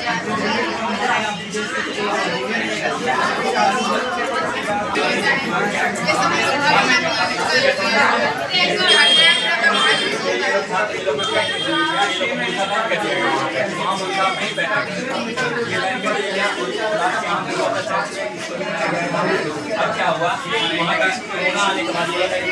अब क्या हुआ वहाँ का कोरोना आने के बाद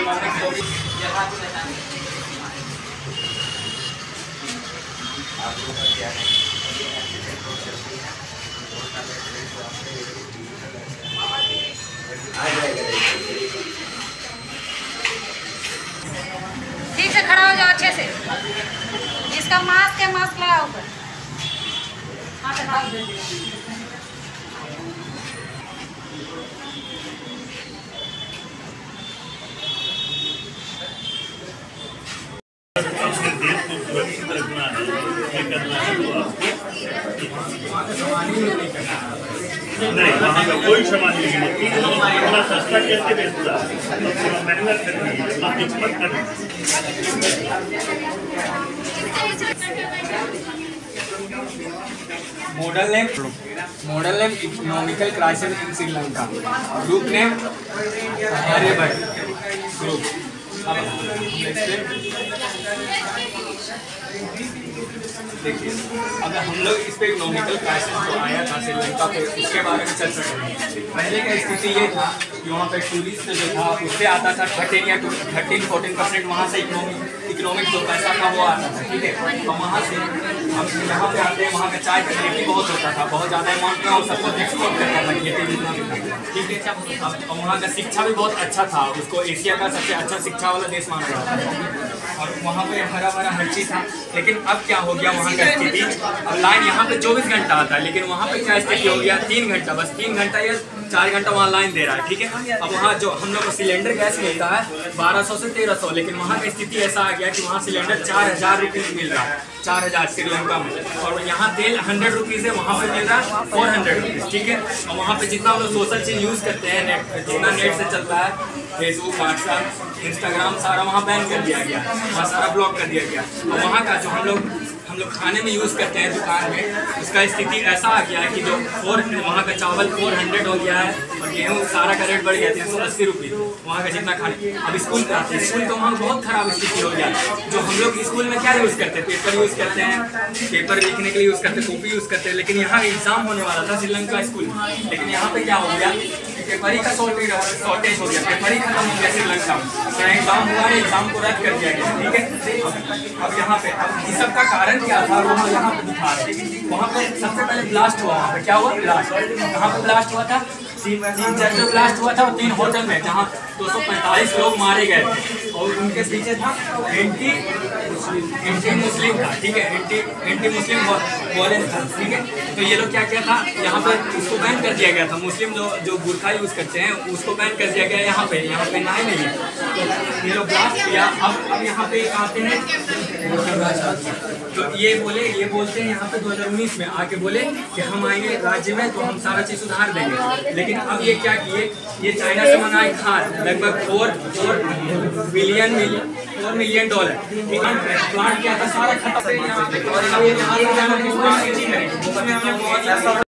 ठीक से खड़ा हो जाओ अच्छे से। जिसका मास्क है मास्क लगाओ ऊपर। सुरक्षित रखना है, ये करना है तो नहीं, वहाँ का कोई सामान नहीं मिलती। इतना सस्ता कैसे बेचता है, थोड़ा महंगा खरीदिए, मत खरीदिए। Model name economical crisis in Sri Lanka, group name Aryabhatta group. देखिए अब हम लोग इस पे इकोनॉमिकल क्राइसिस जो आया था श्रीलंका पे उसके बारे में चर्चा करेंगे। पहले का स्थिति ये था कि वहाँ पे टूरिस्ट जो था उससे आता था 13-14% वहाँ से इकोनॉमिक जो पैसा था वो आता था, ठीक है। तो वहाँ से हम यहाँ पे आते हैं, वहाँ का चाय का खेती बहुत होता था, बहुत ज़्यादा अमाउंट में और सब कुछ एक्सपोर्ट करता था खेती जितना भी था, ठीक है। अब वहाँ का शिक्षा भी बहुत अच्छा था, उसको एशिया का सबसे अच्छा शिक्षा वाला देश माना जाता था और वहाँ पे हरा भरा हर चीज़ था। लेकिन अब क्या हो गया वहाँ का स्थिति, अब लाइन यहाँ पे 24 घंटा आता है, लेकिन वहाँ पे क्या स्थिति हो गया 3 घंटा, बस 3 घंटा या 4 घंटा वहाँ लाइन दे रहा है, ठीक है। अब वहाँ जो हम लोग को सिलेंडर गैस मिलता है 1200 से 1300, लेकिन वहाँ की स्थिति ऐसा आ गया कि वहाँ सिलेंडर 4000 रुपीज़ मिल रहा है, 4000 श्रीलंका में। और यहाँ तेल 100 रुपीज़ है, वहाँ पे मिल रहा है 400 रुपीज़, ठीक है। और वहाँ पे जितना हम लोग सोशल चीज़ यूज़ करते हैं, नेट जितना नेट से चलता है, फेसबुक, व्हाट्सएप, इंस्टाग्राम, सारा वहाँ बैन कर दिया गया, वहाँ सारा ब्लॉक कर दिया गया। और वहाँ का जो हम लोग खाने में यूज़ करते हैं दुकान में, उसका स्थिति ऐसा आ गया है कि जो वहाँ का चावल 400 हो गया है और गेहूँ सारा का रेट बढ़ गया 380 रुपये वहाँ का जितना खाने। अब स्कूल का आते हैं, स्कूल तो वहाँ बहुत ख़राब स्थिति हो गया। जो हम लोग स्कूल में क्या यूज़ करते हैं, पेपर यूज़ करते हैं, पेपर लिखने के लिए यूज़ करते हैं, कॉपी यूज़ करते हैं। लेकिन यहाँ एग्ज़ाम होने वाला था श्रीलंका स्कूल में, लेकिन यहाँ पे क्या हो गया, पेपर ही का शॉर्टेज हो गया, पेपर ही खत्म हो गया श्रीलंका में। एग्ज़ाम हुआ है, एग्ज़ाम को रद्द कर दिया गया, ठीक है। अब यहाँ पे अब इस सब का कारण क्या था वो हम यहाँ पे दिखा रहे हैं। वहाँ पे सबसे पहले ब्लास्ट हुआ, वहाँ पे क्या हुआ, ब्लास्ट। कहाँ पे ब्लास्ट हुआ था, 3 चर्च में ब्लास्ट हुआ था और 3 होटल में, जहाँ 245 लोग मारे गए थे। और उनके पीछे था एंटी मुस्लिम था, ठीक है, एंटी मुस्लिम वॉलेंस था, ठीक है। तो ये लोग क्या किया था, यहाँ पे इसको बैन कर दिया गया था, मुस्लिम जो बुर्का यूज़ करते हैं उसको बैन कर दिया गया यहाँ पे नहीं है। तो ये लोग ब्लास्ट किया। अब यहाँ पे आते हैं तो ये बोलते हैं यहाँ पे 2019 में आके बोले कि हम आएंगे राज्य में तो हम सारा चीज़ सुधार देंगे। लेकिन अब ये क्या किए, ये चाइना से मंगाए खाद लगभग 4 मिलियन डॉलर। प्लांट क्या था सारा खत्म।